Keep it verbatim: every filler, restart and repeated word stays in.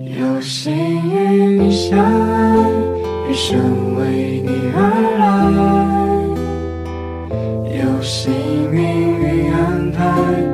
有心与你相爱，余生为你而来，有心命运安排。